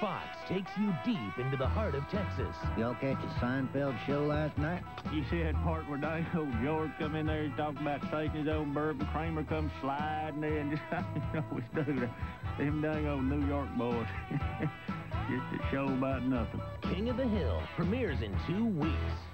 Fox takes you deep into the heart of Texas. Y'all catch the Seinfeld show last night? You see that part where dang old George come in there and talk about taking his old bourbon? Kramer come sliding in. Just, you always do that. Them dang old New York boys. Just a show about nothing. King of the Hill premieres in 2 weeks.